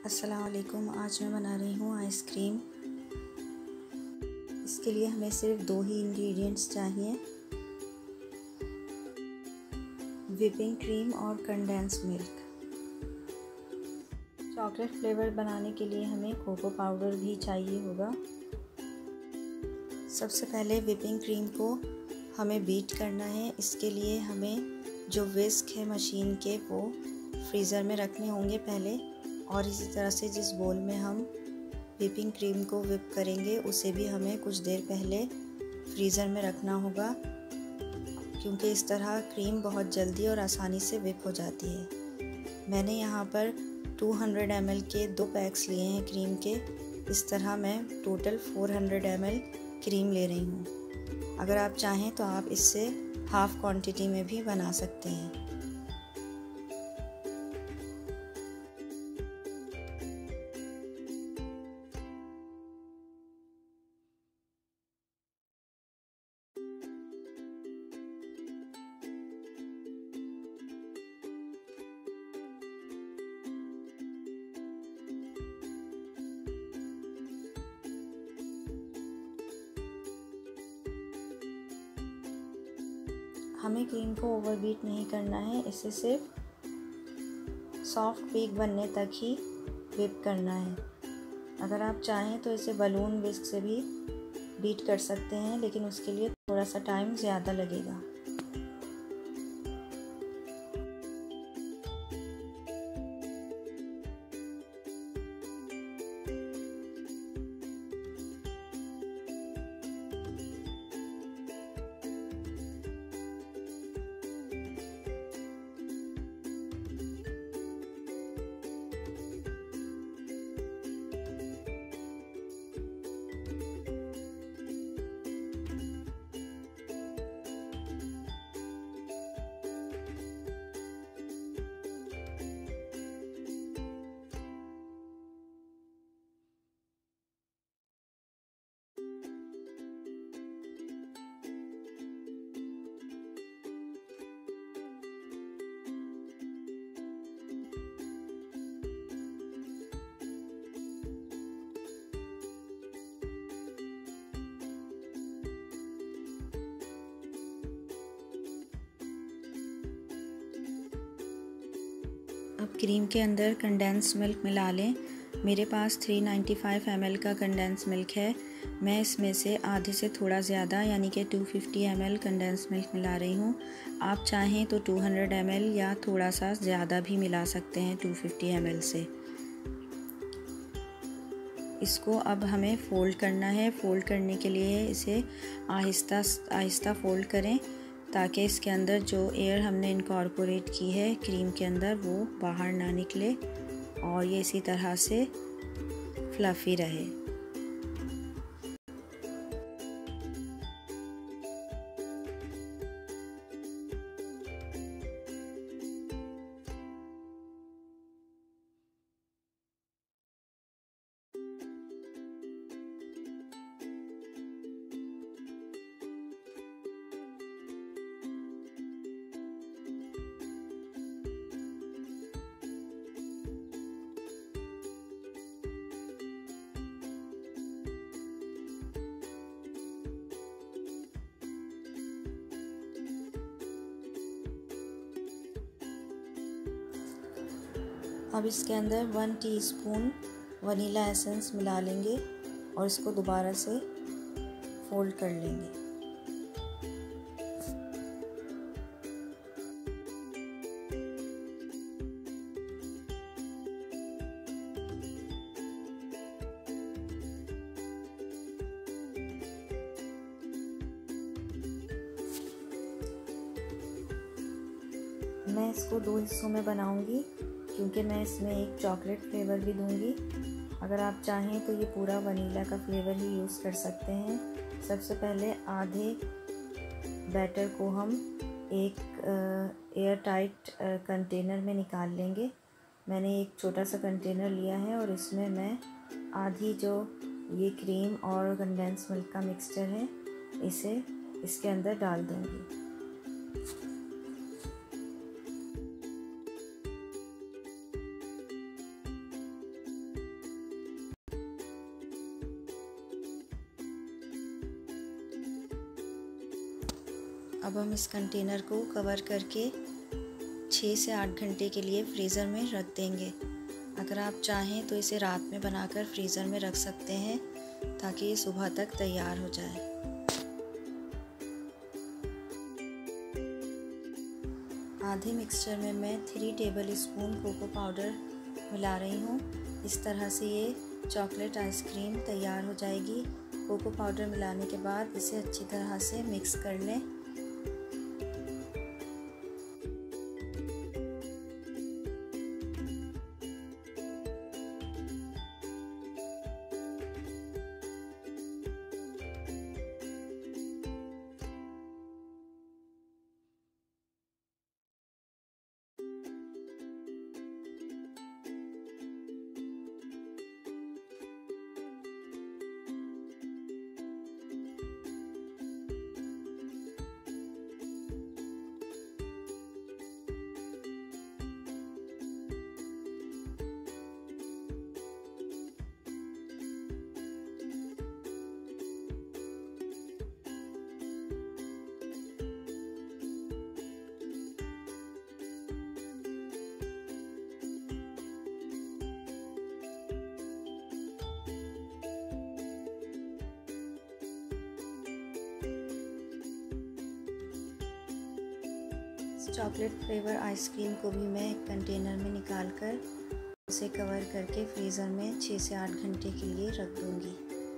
अस्सलाम वालेकुम। आज मैं बना रही हूँ आइसक्रीम। इसके लिए हमें सिर्फ 2 ही इंग्रेडिएंट्स चाहिए, व्हिपिंग क्रीम और कंडेंस मिल्क। चॉकलेट फ्लेवर बनाने के लिए हमें कोको पाउडर भी चाहिए होगा। सबसे पहले व्हिपिंग क्रीम को हमें बीट करना है। इसके लिए हमें जो विस्क है मशीन के वो फ्रीज़र में रखने होंगे पहले, और इसी तरह से जिस बोल में हम व्हिपिंग क्रीम को व्हिप करेंगे उसे भी हमें कुछ देर पहले फ्रीज़र में रखना होगा, क्योंकि इस तरह क्रीम बहुत जल्दी और आसानी से व्हिप हो जाती है। मैंने यहाँ पर 200 ml के 2 पैक्स लिए हैं क्रीम के। इस तरह मैं टोटल 400 ml क्रीम ले रही हूँ। अगर आप चाहें तो आप इससे हाफ़ क्वांटिटी में भी बना सकते हैं। हमें क्रीम को ओवरबीट नहीं करना है, इसे सिर्फ सॉफ्ट पीक बनने तक ही व्हिप करना है। अगर आप चाहें तो इसे बलून विस्क से भी बीट कर सकते हैं, लेकिन उसके लिए थोड़ा सा टाइम ज़्यादा लगेगा। अब क्रीम के अंदर कंडेंस मिल्क मिला लें। मेरे पास 395 ml का कंडेंस मिल्क है। मैं इसमें से आधे से थोड़ा ज़्यादा यानी कि 250 ml कंडेंस मिल्क मिला रही हूँ। आप चाहें तो 200 ml या थोड़ा सा ज़्यादा भी मिला सकते हैं 250 ml से। इसको अब हमें फ़ोल्ड करना है। फ़ोल्ड करने के लिए इसे आहिस्ता आहिस्ता फ़ोल्ड करें, ताकि इसके अंदर जो एयर हमने इनकॉर्पोरेट की है क्रीम के अंदर वो बाहर ना निकले और ये इसी तरह से फ्लफ़ी रहे। अब इसके अंदर 1 टीस्पून वनीला एसेंस मिला लेंगे और इसको दोबारा से फोल्ड कर लेंगे। मैं इसको 2 हिस्सों में बनाऊंगी, क्योंकि मैं इसमें एक चॉकलेट फ्लेवर भी दूंगी। अगर आप चाहें तो ये पूरा वनीला का फ्लेवर ही यूज़ कर सकते हैं। सबसे पहले आधे बैटर को हम एक एयर टाइट कंटेनर में निकाल लेंगे। मैंने एक छोटा सा कंटेनर लिया है और इसमें मैं आधी जो ये क्रीम और कंडेंस मिल्क का मिक्सचर है इसे इसके अंदर डाल दूँगी। अब हम इस कंटेनर को कवर करके 6 से 8 घंटे के लिए फ्रीज़र में रख देंगे। अगर आप चाहें तो इसे रात में बनाकर फ्रीज़र में रख सकते हैं ताकि ये सुबह तक तैयार हो जाए। आधे मिक्सचर में मैं 3 टेबल स्पून कोको पाउडर मिला रही हूँ। इस तरह से ये चॉकलेट आइसक्रीम तैयार हो जाएगी। कोको पाउडर मिलाने के बाद इसे अच्छी तरह से मिक्स कर लें। चॉकलेट फ्लेवर आइसक्रीम को भी मैं एक कंटेनर में निकाल कर उसे कवर करके फ्रीज़र में 6 से 8 घंटे के लिए रख दूँगी।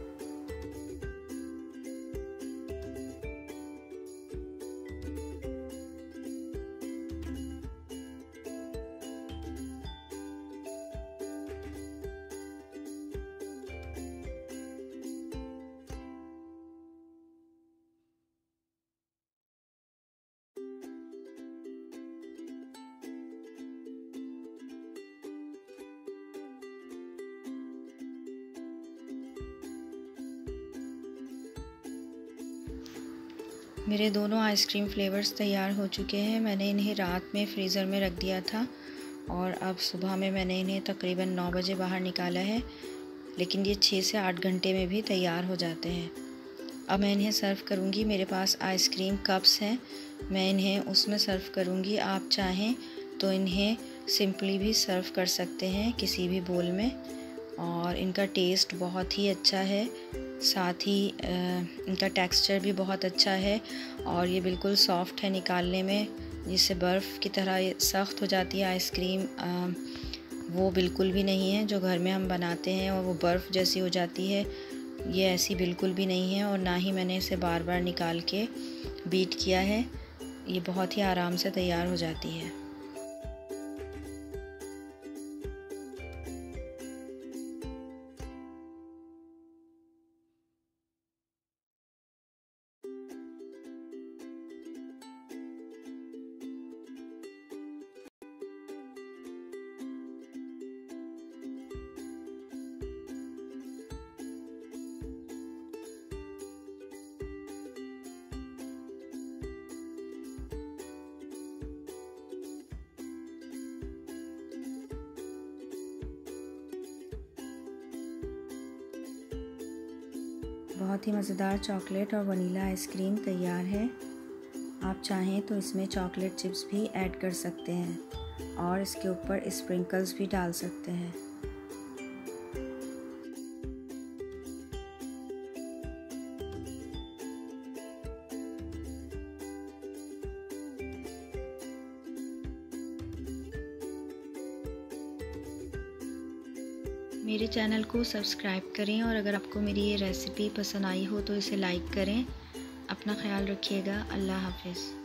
मेरे दोनों आइसक्रीम फ्लेवर्स तैयार हो चुके हैं। मैंने इन्हें रात में फ्रीज़र में रख दिया था और अब सुबह में मैंने इन्हें तकरीबन 9 बजे बाहर निकाला है, लेकिन ये 6 से 8 घंटे में भी तैयार हो जाते हैं। अब मैं इन्हें सर्व करूँगी। मेरे पास आइसक्रीम कप्स हैं, मैं इन्हें उसमें सर्व करूँगी। आप चाहें तो इन्हें सिंपली भी सर्व कर सकते हैं किसी भी बोल में, और इनका टेस्ट बहुत ही अच्छा है, साथ ही इनका टेक्सचर भी बहुत अच्छा है और ये बिल्कुल सॉफ्ट है निकालने में, जिससे बर्फ़ की तरह सख्त हो जाती है आइसक्रीम, वो बिल्कुल भी नहीं है जो घर में हम बनाते हैं और वो बर्फ़ जैसी हो जाती है। ये ऐसी बिल्कुल भी नहीं है और ना ही मैंने इसे बार बार निकाल के बीट किया है। ये बहुत ही आराम से तैयार हो जाती है। बहुत ही मज़ेदार चॉकलेट और वनीला आइसक्रीम तैयार है। आप चाहें तो इसमें चॉकलेट चिप्स भी ऐड कर सकते हैं और इसके ऊपर स्प्रिंकल्स भी डाल सकते हैं। मेरे चैनल को सब्सक्राइब करें और अगर आपको मेरी ये रेसिपी पसंद आई हो तो इसे लाइक करें। अपना ख्याल रखिएगा। अल्लाह हाफ़िज़।